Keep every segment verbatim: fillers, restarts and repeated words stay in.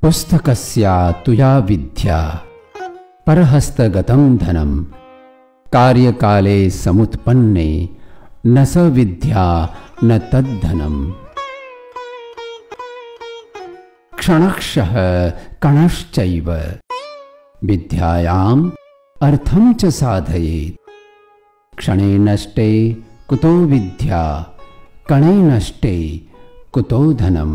पुस्तकस्या तुया विद्या परहस्तगतं धनं कार्यकाले समुत्पन्ने न स विद्या न तद्धनम्। क्षणक्षः कणश्चैव विद्यायाम् अर्थं च साधयेत्। क्षणे नष्टे कुतो विद्या कणे नष्टे कुतो धनम।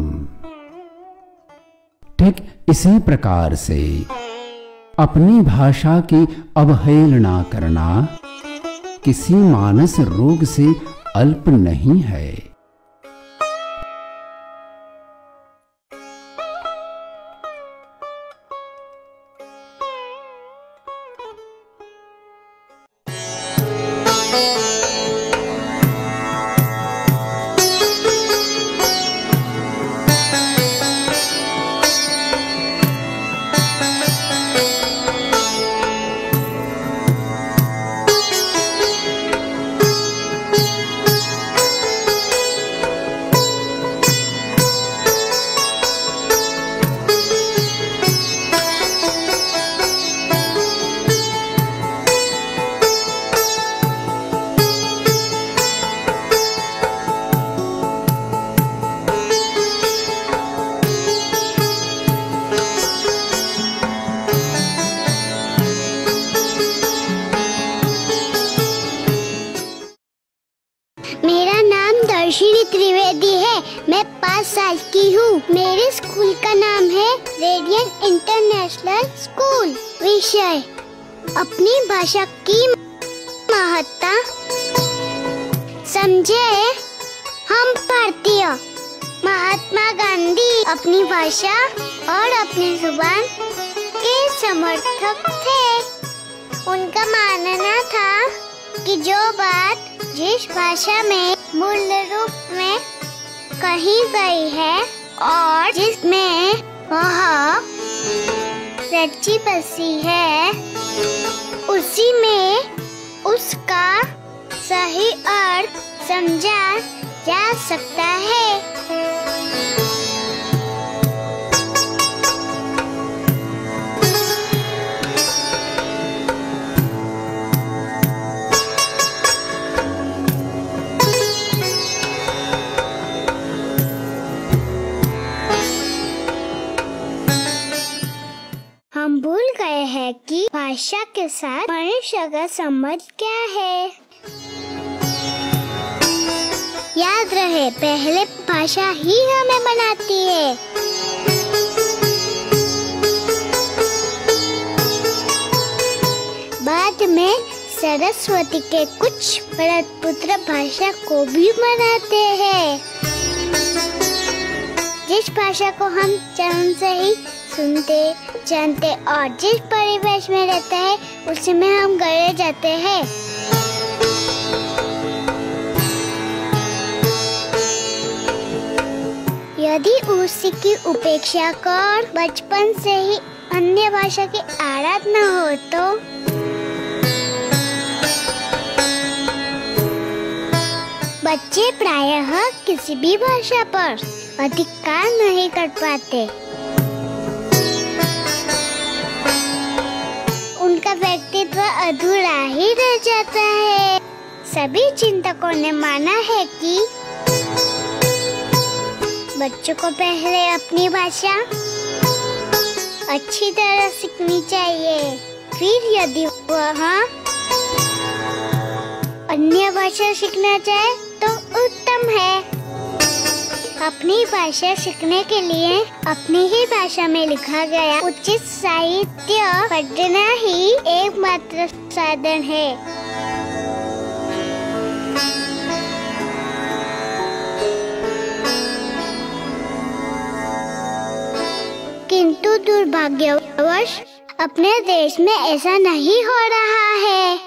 ठीक इसी प्रकार से अपनी भाषा की अवहेलना करना किसी मानस रोग से अल्प नहीं है। दर्शिनी त्रिवेदी है। मैं पाँच साल की हूँ। मेरे स्कूल का नाम है रेडियंट इंटरनेशनल स्कूल। विषय अपनी भाषा की महत्ता। समझे हम भारतीय। महात्मा गांधी अपनी भाषा और अपनी जुबान के समर्थक थे। उनका मानना था कि जो बात जिस भाषा में मूल रूप में कही गई है और जिसमें वह रची बसी है, उसी में उसका सही अर्थ समझा जा सकता है। हम भूल गए हैं कि भाषा के साथ मनुष्य का संबंध क्या है। याद रहे, पहले भाषा ही हमें बनाती है। बाद में सरस्वती के कुछ पुत्र भाषा को भी बनाते हैं। जिस भाषा को हम जन्म से ही सुनते, जानते और जिस परिवेश में रहते हैं, उसी में हम गए जाते हैं। यदि उसी की उपेक्षा कर बचपन से ही अन्य भाषा की आराधना हो तो बच्चे प्रायः किसी भी भाषा पर अधिकार नहीं कर पाते। उनका व्यक्तित्व अधूरा ही रह जाता है। सभी चिंतकों ने माना है कि बच्चों को पहले अपनी भाषा अच्छी तरह सीखनी चाहिए, फिर यदि वह अन्य भाषा सीखना चाहे तो उत्तम है। अपनी भाषा सीखने के लिए अपनी ही भाषा में लिखा गया उचित साहित्य पढ़ना ही एकमात्र साधन है। किंतु दुर्भाग्यवश अपने देश में ऐसा नहीं हो रहा है।